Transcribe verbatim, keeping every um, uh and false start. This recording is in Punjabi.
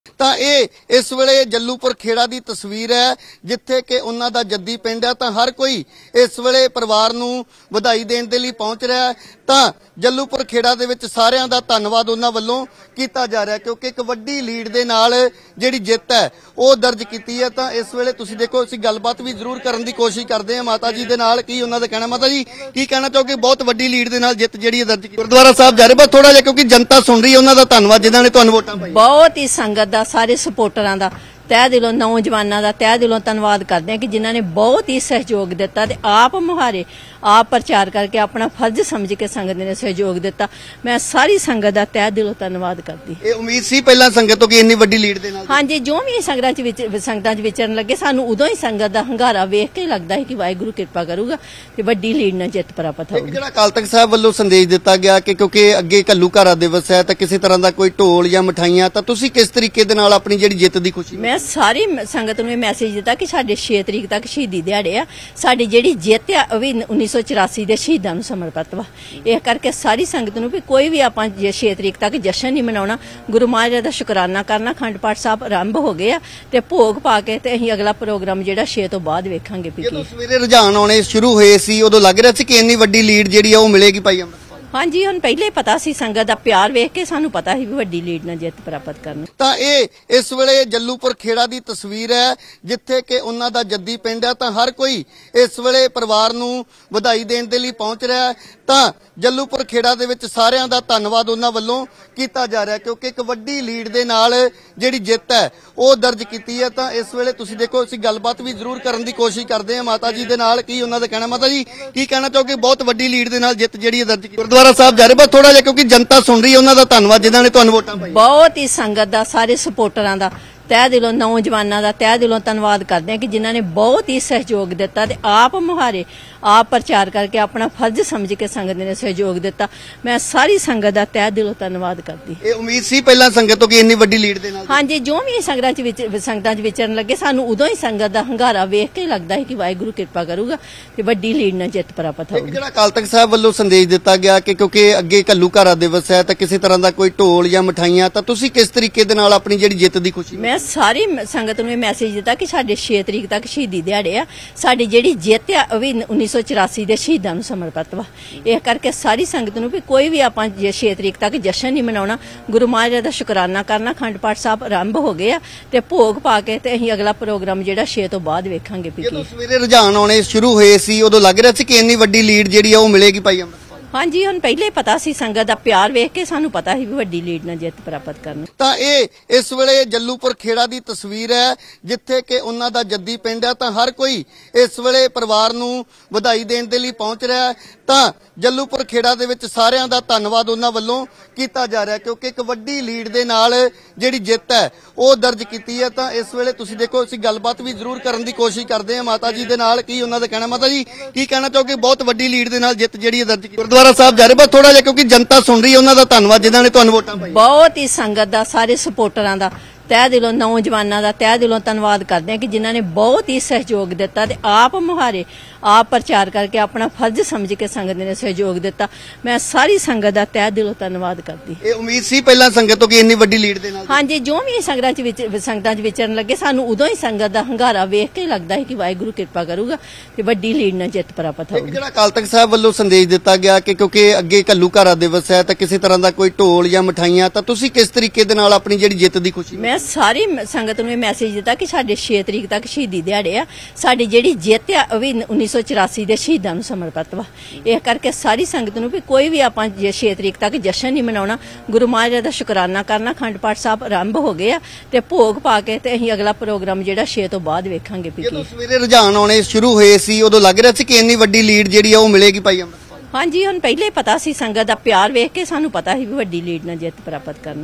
ਤਾਂ ਇਹ ਇਸ ਵੇਲੇ ਜੱਲੂਪੁਰ ਖੇੜਾ ਦੀ ਤਸਵੀਰ ਹੈ ਜਿੱਥੇ ਕਿ ਉਹਨਾਂ ਦਾ ਜੱਦੀ ਪਿੰਡ ਹੈ। ਤਾਂ ਹਰ ਕੋਈ ਇਸ ਵੇਲੇ ਪਰਿਵਾਰ ਨੂੰ ਵਧਾਈ ਦੇਣ ਦੇ ਲਈ ਪਹੁੰਚ ਰਿਹਾ ਹੈ। ਤਾਂ ਜੱਲੂਪੁਰ ਖੇੜਾ ਦੇ ਵਿੱਚ ਸਾਰਿਆਂ ਦਾ ਧੰਨਵਾਦ ਉਹਨਾਂ ਵੱਲੋਂ ਕੀਤਾ ਜਾ ਰਿਹਾ ਕਿਉਂਕਿ ਇੱਕ ਵੱਡੀ ਲੀਡ ਦੇ ਨਾਲ ਜਿਹੜੀ ਜਿੱਤ ਹੈ ਉਹ ਦਰਜ ਕੀਤੀ ਹੈ। ਤਾਂ ਇਸ ਵੇਲੇ ਤੁਸੀਂ ਦੇਖੋ ਅਸੀਂ ਗੱਲਬਾਤ ਵੀ ਜ਼ਰੂਰ ਕਰਨ ਦੀ ਕੋਸ਼ਿਸ਼ ਕਰਦੇ ਹਾਂ ਮਾਤਾ ਜੀ ਦੇ ਨਾਲ। ਕੀ ਉਹਨਾਂ ਦਾ ਕਹਿਣਾ, ਮਾਤਾ ਜੀ ਕੀ ਕਹਿਣਾ ਚਾਹੋਗੇ? ਬਹੁਤ ਵੱਡੀ ਲੀਡ ਦੇ ਨਾਲ ਜਿੱਤ ਜਿਹੜੀ ਦਰਜ ਕੀਤੀ ਗੁਰਦੁਆਰਾ ਸਾਹਿਬ ਜਾ ਰਹੇ, ਬਸ ਥੋੜਾ ਜਿਹਾ ਕਿਉਂਕਿ ਜਨਤਾ ਸੁਣ ਰਹੀ ਹੈ। ਉਹਨਾਂ ਦਾ ਧੰਨਵਾਦ ਜਿਨ੍ਹਾਂ ਨੇ ਤੁਹਾਨੂੰ ਵੋਟਾਂ ਪਾਈਆਂ। ਬਹੁਤ ਹੀ ਸੰਗਤ ਦਾ, ਸਾਰੇ ਸਪੋਰਟਰਾਂ ਦਾ ਤਹਿ ਦਿਲੋਂ, ਨੌਜਵਾਨਾਂ ਦਾ ਤਹਿ ਦਿਲੋਂ ਧੰਨਵਾਦ ਕਰਦੇ ਹਾਂ ਕਿ ਜਿਨ੍ਹਾਂ ਨੇ ਬਹੁਤ ਹੀ ਸਹਿਯੋਗ ਦਿੱਤਾ ਤੇ ਆਪ ਮੁਹਾਰੇ ਆਪ ਪ੍ਰਚਾਰ ਕਰਕੇ ਆਪਣਾ ਫਰਜ਼ ਸਮਝ ਕੇ ਸੰਗਤ ਨੇ ਸਹਿਯੋਗ ਦਿੱਤਾ। ਮੈਂ ਸਾਰੀ ਸੰਗਤ ਦਾ ਤਹਿ ਦਿਲੋਂ ਧੰਨਵਾਦ ਕਰਦੀ। ਇਹ ਉਮੀਦ ਸੀ ਪਹਿਲਾਂ ਸੰਗਤ ਤੋਂ ਕਿ ਇੰਨੀ ਵੱਡੀ ਲੀਡ ਦੇ ਨਾਲ? ਹਾਂਜੀ, ਜੋ ਵੀ ਸੰਗਤਾਂ ਚ ਵਿੱਚ ਸੰਗਤਾਂ ਚ ਵਿਚਰਨ ਲੱਗੇ ਸਾਨੂੰ ਉਦੋਂ ਹੀ ਸੰਗਤ ਦਾ ਹੰਗਾਰਾ ਵੇਖ ਕੇ ਲੱਗਦਾ ਹੈ ਕਿ ਵਾਹਿਗੁਰੂ ਕਿਰਪਾ ਕਰੂਗਾ ਤੇ ਵੱਡੀ ਲੀਡ ਨਾਲ ਜਿੱਤ ਪ੍ਰਾਪਤ ਹੋਊਗੀ। ਜਿਹੜਾ ਅਕਾਲ ਤਖਤ ਸਾਹਿਬ ਵੱਲੋਂ ਸੰਦੇਸ਼ ਦਿੱਤਾ ਗਿਆ ਕਿ ਕਿਉਂਕਿ ਅੱਗੇ ਘੱਲੂ ਘਾਰਾ ਦਿਵਸ ਹੈ ਤਾਂ ਕਿਸੇ ਤਰ੍ਹਾਂ ਦਾ ਕੋਈ ਢੋਲ ਜਾਂ ਮਠਾਈਆਂ, ਤਾਂ ਤੁਸੀਂ ਕਿਸ ਤਰੀਕੇ ਦੇ ਨਾਲ ਆਪਣੀ ਜਿਹੜੀ ਜਿੱਤ ਦੀ ਖੁਸ਼ੀ? ਮੈਂ ਸਾਰੀ ਸੰਗਤ ਨੂੰ ਇਹ ਮੈਸੇਜ ਦਿੱਤਾ ਕਿ ਸਾਡੇ ਛੇ ਤਰੀਕ ਤੱਕ ਸ਼ਹੀਦੀ ਦਿਹਾੜੇ ਆ, ਸਾਡੀ ਜਿਹੜੀ ਜਿੱਤ ਆ ਉਹ ਵੀ ਉੱਨੀ ਸੌ ਚੁਰਾਸੀ ਦੇ ਸ਼ਹੀਦਾਂ ਨੂੰ ਸਮਰਪਿਤ ਵਾ। ਇਹ ਕਰਕੇ ਸਾਰੀ ਸੰਗਤ ਨੂੰ ਵੀ ਕੋਈ ਵੀ ਆਪਾਂ ਜੇ ਛੇ ਤਰੀਕ ਤੱਕ ਜਸ਼ਨ ਨਹੀਂ ਮਨਾਉਣਾ, ਗੁਰੂ ਮਹਾਰਾਜ ਦਾ ਸ਼ੁਕਰਾਨਾ ਕਰਨਾ। ਅਖੰਡ ਪਾਠ ਸਾਹਿਬ ਆਰੰਭ ਹੋ ਗਏ ਆ ਤੇ ਭੋਗ ਪਾ ਕੇ ਤੇ ਅਸੀਂ ਅਗਲਾ ਪ੍ਰੋਗਰਾਮ ਜਿਹੜਾ ਛੇ ਤੋਂ ਬਾਅਦ ਵੇਖਾਂਗੇ। ਜਦੋਂ ਸਵੇਰੇ ਰੁਝਾਨ ਆਉਣੇ ਸ਼ੁਰੂ ਹੋਏ ਸੀ ਉਦੋਂ ਲੱਗ ਰਿਹਾ ਸੀ ਕਿ ਇੰਨੀ ਵੱਡੀ ਲੀਡ ਜਿਹੜੀ ਆ ਉਹ ਮਿਲੇਗੀ ਭਾਈ ਅਮਰ? ਹਾਂਜੀ, ਹੁਣ ਪਹਿਲੇ ਪਤਾ ਸੀ, ਸੰਗਤ ਦਾ ਪਿਆਰ ਵੇਖ ਕੇ ਸਾਨੂੰ ਪਤਾ ਸੀ ਵੀ ਵੱਡੀ ਲੀਡ ਨਾਲ ਜਿੱਤ ਪ੍ਰਾਪਤ ਕਰਨੀ। ਤਾਂ ਇਹ ਇਸ ਵੇਲੇ ਜੱਲੂਪੁਰ ਖੇੜਾ ਦੀ ਤਸਵੀਰ ਹੈ ਜਿੱਥੇ ਕਿ ਉਹਨਾਂ ਦਾ ਜੱਦੀ ਪਿੰਡ ਹੈ। ਤਾਂ ਹਰ ਕੋਈ ਇਸ ਵੇਲੇ ਪਰਿਵਾਰ ਨੂੰ ਵਧਾਈ ਦੇਣ ਦੇ ਲਈ ਪਹੁੰਚ ਰਿਹਾ ਹੈ। ਤਾਂ ਜੱਲੂਪੁਰ ਖੇੜਾ ਦੇ ਵਿੱਚ ਸਾਰਿਆਂ ਦਾ ਧੰਨਵਾਦ ਉਹਨਾਂ ਵੱਲੋਂ ਕੀਤਾ ਜਾ ਰਿਹਾ ਕਿਉਂਕਿ ਇੱਕ ਵੱਡੀ ਲੀਡ ਦੇ ਨਾਲ ਜਿਹੜੀ ਜਿੱਤ ਹੈ ਉਹ ਦਰਜ ਕੀਤੀ ਹੈ। ਤਾਂ ਇਸ ਵੇਲੇ ਤੁਸੀਂ ਦੇਖੋ ਅਸੀਂ ਗੱਲਬਾਤ ਵੀ ਜ਼ਰੂਰ ਕਰਨ ਦੀ ਕੋਸ਼ਿਸ਼ ਕਰਦੇ ਹਾਂ ਮਾਤਾ ਜੀ ਦੇ ਨਾਲ। ਕੀ ਉਹਨਾਂ ਦਾ ਕਹਿਣਾ, ਮਾਤਾ ਜੀ ਕੀ ਕਹਿਣਾ ਚਾਹੋਗੇ? ਬਹੁਤ ਵੱਡੀ ਲੀਡ ਦੇ ਨਾਲ ਜਿੱਤ ਜਿਹੜੀ ਦਰਜ ਕੀਤੀ ਗੁਰਦੁਆਰਾ ਸਾਹਿਬ ਜਾ ਰਹੇ, ਬਸ ਥੋੜਾ ਜਿਹਾ ਕਿਉਂਕਿ ਜਨਤਾ ਸੁਣ ਰਹੀ ਹੈ। ਉਹਨਾਂ ਦਾ ਧੰਨਵਾਦ ਜਿਨ੍ਹਾਂ ਨੇ ਤੁਹਾਨੂੰ ਵੋਟਾਂ ਪਾਈਆਂ। ਬਹੁਤ ਹੀ ਸੰਗਤ ਦਾ, ਸਾਰੇ ਸਪੋਰਟਰਾਂ ਦਾ ਤਹਿ ਦਿਲੋਂ, ਨੌਜਵਾਨਾਂ ਦਾ ਤਹਿ ਦਿਲੋਂ ਧੰਨਵਾਦ ਕਰਦੇ ਹਾਂ ਕਿ ਜਿਨ੍ਹਾਂ ਨੇ ਬਹੁਤ ਹੀ ਸਹਿਯੋਗ ਦਿੱਤਾ ਤੇ ਆਪ ਮੁਹਾਰੇ ਆਪ ਪ੍ਰਚਾਰ ਕਰਕੇ ਆਪਣਾ ਫਰਜ਼ ਸਮਝ ਕੇ ਸੰਗਤ ਨੇ ਸਹਿਯੋਗ ਦਿੱਤਾ। ਮੈਂ ਸਾਰੀ ਸੰਗਤ ਦਾ ਤਹਿ ਦਿਲੋਂ ਧੰਨਵਾਦ ਕਰਦੀ। ਇਹ ਉਮੀਦ ਸੀ ਪਹਿਲਾਂ ਸੰਗਤ ਤੋਂ ਕਿ ਇੰਨੀ ਵੱਡੀ ਲੀਡ ਦੇ ਨਾਲ? ਹਾਂਜੀ, ਜੋ ਵੀ ਸੰਗਤਾਂ ਚ ਵਿੱਚ ਸੰਗਤਾਂ ਚ ਵਿਚਰਨ ਲੱਗੇ ਸਾਨੂੰ ਉਦੋਂ ਹੀ ਸੰਗਤ ਦਾ ਹੰਗਾਰਾ ਵੇਖ ਕੇ ਲੱਗਦਾ ਹੈ ਕਿ ਵਾਹਿਗੁਰੂ ਕਿਰਪਾ ਕਰੂਗਾ ਤੇ ਵੱਡੀ ਲੀਡ ਨਾਲ ਜਿੱਤ ਪ੍ਰਾਪਤ ਹੋਊਗੀ। ਜਿਹੜਾ ਅਕਾਲ ਤਖਤ ਸਾਹਿਬ ਵੱਲੋਂ ਸੰਦੇਸ਼ ਦਿੱਤਾ ਗਿਆ ਕਿ ਕਿਉਂਕਿ ਅੱਗੇ ਘੱਲੂ ਘਾਰਾ ਦਿਵਸ ਹੈ ਤਾਂ ਕਿਸੇ ਤਰ੍ਹਾਂ ਦਾ ਕੋਈ ਢੋਲ ਜਾਂ ਮਠਾਈਆਂ, ਤਾਂ ਤੁਸੀਂ ਕਿਸ ਤਰੀਕੇ ਦੇ ਨਾਲ ਆਪਣੀ ਜਿਹੜੀ ਜਿੱਤ ਦੀ ਖੁਸ਼ੀ? ਮੈਂ ਸਾਰੀ ਸੰਗਤ ਨੂੰ ਇਹ ਮੈਸੇਜ ਦਿੱਤਾ ਕਿ ਸਾਡੇ ਛੇ ਤਰੀਕ ਤੱਕ ਸ਼ਹੀਦੀ ਦਿਹਾੜੇ ਆ, ਸਾਡੀ ਜਿਹੜੀ ਜਿੱਤ ਆ ਉਹ ਵੀ ਉੱਨੀ ਸੌ ਚੁਰਾਸੀ ਦੇ ਸ਼ਹੀਦਾਂ ਨੂੰ ਸਮਰਪਿਤ ਵਾ। ਇਹ ਕਰਕੇ ਸਾਰੀ ਸੰਗਤ ਨੂੰ ਵੀ ਕੋਈ ਵੀ ਆਪਾਂ ਜੇ ਛੇ ਤਰੀਕ ਤੱਕ ਜਸ਼ਨ ਨਹੀਂ ਮਨਾਉਣਾ, ਗੁਰੂ ਮਹਾਰਾਜ ਦਾ ਸ਼ੁਕਰਾਨਾ ਕਰਨਾ। ਅਖੰਡ ਪਾਠ ਸਾਹਿਬ ਆਰੰਭ ਹੋ ਗਏ ਆ ਤੇ ਭੋਗ ਪਾ ਕੇ ਤੇ ਅਸੀਂ ਅਗਲਾ ਪ੍ਰੋਗਰਾਮ ਜਿਹੜਾ ਛੇ ਤੋਂ ਬਾਅਦ ਵੇਖਾਂਗੇ। ਜਦੋਂ ਸਵੇਰੇ ਰੁਝਾਨ ਆਉਣੇ ਸ਼ੁਰੂ ਹੋਏ ਸੀ ਉਦੋਂ ਲੱਗ ਰਿਹਾ ਸੀ ਕਿ ਇੰਨੀ ਵੱਡੀ ਲੀਡ ਜਿਹੜੀ ਆ ਉਹ ਮਿਲੇਗੀ ਭਾਈ ਅਮਰ? ਹਾਂਜੀ, ਹੁਣ ਪਹਿਲੇ ਪਤਾ ਸੀ, ਸੰਗਤ ਦਾ ਪਿਆਰ ਵੇਖ ਕੇ ਸਾਨੂੰ ਪਤਾ ਸੀ ਵੀ ਵੱਡੀ ਲੀਡ ਨਾਲ ਜਿੱਤ ਪ੍ਰਾਪਤ ਕਰਨੀ। ਤਾਂ ਇਹ ਇਸ ਵੇਲੇ ਜੱਲੂਪੁਰ ਖੇੜਾ ਦੀ ਤਸਵੀਰ ਹੈ ਜਿੱਥੇ ਕਿ ਉਹਨਾਂ ਦਾ ਜੱਦੀ ਪਿੰਡ ਹੈ। ਤਾਂ ਹਰ ਕੋਈ ਇਸ ਵੇਲੇ ਪਰਿਵਾਰ ਨੂੰ ਵਧਾਈ ਦੇਣ ਦੇ ਲਈ ਪਹੁੰਚ ਰਿਹਾ ਹੈ। ਤਾਂ ਜੱਲੂਪੁਰ ਖੇੜਾ ਦੇ ਵਿੱਚ ਸਾਰਿਆਂ ਦਾ ਧੰਨਵਾਦ ਉਹਨਾਂ ਵੱਲੋਂ ਕੀਤਾ ਜਾ ਰਿਹਾ ਕਿਉਂਕਿ ਇੱਕ ਵੱਡੀ ਲੀਡ ਦੇ ਨਾਲ ਜਿਹੜੀ ਜਿੱਤ ਹੈ ਉਹ ਦਰਜ ਕੀਤੀ ਹੈ। ਤਾਂ ਇਸ ਵੇਲੇ ਤੁਸੀਂ ਦੇਖੋ ਅਸੀਂ ਗੱਲਬਾਤ ਵੀ ਜ਼ਰੂਰ ਕਰਨ ਦੀ ਕੋਸ਼ਿਸ਼ ਕਰਦੇ ਹਾਂ ਮਾਤਾ ਜੀ ਦੇ ਨਾਲ। ਕੀ ਉਹਨਾਂ ਦਾ ਕਹਿਣਾ, ਮਾਤਾ ਜੀ ਕੀ ਕਹਿਣਾ ਚਾਹੋਗੇ? ਬਹੁਤ ਵੱਡੀ ਲੀਡ ਦੇ ਨਾਲ ਜਿੱਤ ਜਿਹੜੀ ਦਰਜ ਕੀਤੀ ਗੁਰਦੁਆਰਾ ਸਾਹਿਬ ਜਾ ਰਹੇ, ਬਸ ਥੋੜਾ ਜਿਹਾ ਕਿਉਂਕਿ ਜਨਤਾ ਸੁਣ ਰਹੀ ਹੈ। ਉਹਨਾਂ ਦਾ ਧੰਨਵਾਦ ਜਿਨ੍ਹਾਂ ਨੇ ਤੁਹਾਨੂੰ ਵੋਟਾਂ ਪਾਈਆਂ। ਬਹੁਤ ਹੀ ਸੰਗਤ ਦਾ, ਸਾਰੇ ਸਪੋਰਟਰਾਂ ਦਾ ਤਹਿ ਦਿਲੋਂ, ਨੌਜਵਾਨਾਂ ਦਾ ਤਹਿ ਦਿਲੋਂ ਧੰਨਵਾਦ ਕਰਦੇ ਹਾਂ ਕਿ ਜਿਨ੍ਹਾਂ ਨੇ ਬਹੁਤ ਹੀ ਸਹਿਯੋਗ ਦਿੱਤਾ ਤੇ ਆਪ ਮੁਹਾਰੇ ਆਪ ਪ੍ਰਚਾਰ ਕਰਕੇ ਆਪਣਾ ਫਰਜ਼ ਸਮਝ ਕੇ ਸੰਗਤ ਨੇ ਸਹਿਯੋਗ ਦਿੱਤਾ। ਮੈਂ ਸਾਰੀ ਸੰਗਤ ਦਾ ਤਹਿ ਦਿਲੋਂ ਧੰਨਵਾਦ ਕਰਦੀ। ਇਹ ਉਮੀਦ ਸੀ ਪਹਿਲਾਂ ਸੰਗਤ ਤੋਂ ਕਿ ਇੰਨੀ ਵੱਡੀ ਲੀਡ ਦੇ ਨਾਲ? ਹਾਂਜੀ, ਜੋ ਵੀ ਸੰਗਤਾਂ ਚ ਵਿੱਚ ਸੰਗਤਾਂ ਚ ਵਿਚਰਨ ਲੱਗੇ ਸਾਨੂੰ ਉਦੋਂ ਹੀ ਸੰਗਤ ਦਾ ਹੰਗਾਰਾ ਵੇਖ ਕੇ ਲੱਗਦਾ ਹੈ ਕਿ ਵਾਹਿਗੁਰੂ ਕਿਰਪਾ ਕਰੂਗਾ ਤੇ ਵੱਡੀ ਲੀਡ ਨਾਲ ਜਿੱਤ ਪ੍ਰਾਪਤ ਹੋਊਗੀ। ਜਿਹੜਾ ਅਕਾਲ ਤਖਤ ਸਾਹਿਬ ਵੱਲੋਂ ਸੰਦੇਸ਼ ਦਿੱਤਾ ਗਿਆ ਕਿ ਕਿਉਂਕਿ ਅੱਗੇ ਘੱਲੂ ਘਾਰਾ ਦਿਵਸ ਹੈ ਤਾਂ ਕਿਸੇ ਤਰ੍ਹਾਂ ਦਾ ਕੋਈ ਢੋਲ ਜਾਂ ਮਠਾਈਆਂ, ਤਾਂ ਤੁਸੀਂ ਕਿਸ ਤਰੀਕੇ ਦੇ ਨਾਲ ਆਪਣੀ ਜਿਹੜੀ ਜਿੱਤ ਦੀ ਖੁਸ਼ੀ? ਮੈਂ ਸਾਰੀ ਸੰਗਤ ਨੂੰ ਇਹ ਮੈਸੇਜ ਦਿੱਤਾ ਕਿ ਸਾਡੇ ਛੇ ਤਰੀਕ ਤੱਕ ਸ਼ਹੀਦੀ ਦਿਹਾੜੇ ਆ, ਸਾਡੀ ਜਿਹੜੀ ਜਿੱਤ ਆ ਉਹ ਵੀ ਉੱਨੀ ਸੌ ਚੁਰਾਸੀ ਦੇ ਸ਼ਹੀਦਾਂ ਨੂੰ ਸਮਰਪਿਤ ਵਾ। ਇਹ ਕਰਕੇ ਸਾਰੀ ਸੰਗਤ ਨੂੰ ਵੀ ਕੋਈ ਵੀ ਆਪਾਂ ਜੇ ਛੇ ਤਰੀਕ ਤੱਕ ਜਸ਼ਨ ਨਹੀਂ ਮਨਾਉਣਾ, ਗੁਰੂ ਮਹਾਰਾਜ ਦਾ ਸ਼ੁਕਰਾਨਾ ਕਰਨਾ। ਅਖੰਡ ਪਾਠ ਸਾਹਿਬ ਆਰੰਭ ਹੋ ਗਏ ਆ ਤੇ ਭੋਗ ਪਾ ਕੇ ਤੇ ਅਸੀਂ ਅਗਲਾ ਪ੍ਰੋਗਰਾਮ ਜਿਹੜਾ ਛੇ ਤੋਂ ਬਾਅਦ ਵੇਖਾਂਗੇ। ਜਦੋਂ ਸਵੇਰੇ ਰੁਝਾਨ ਆਉਣੇ ਸ਼ੁਰੂ ਹੋਏ ਸੀ ਉਦੋਂ ਲੱਗ ਰਿਹਾ ਸੀ ਕਿ ਇੰਨੀ ਵੱਡੀ ਲੀਡ ਜਿਹੜੀ ਆ ਉਹ ਮਿਲੇਗੀ ਭਾਈ ਅਮਰ? ਹਾਂਜੀ, ਹੁਣ ਪਹਿਲੇ ਪਤਾ ਸੀ, ਸੰਗਤ ਦਾ ਪਿਆਰ ਵੇਖ ਕੇ ਸਾਨੂੰ ਪਤਾ ਸੀ ਵੀ ਵੱਡੀ ਲੀਡ ਨਾਲ ਜਿੱਤ ਪ੍ਰਾਪਤ ਕਰਨੀ।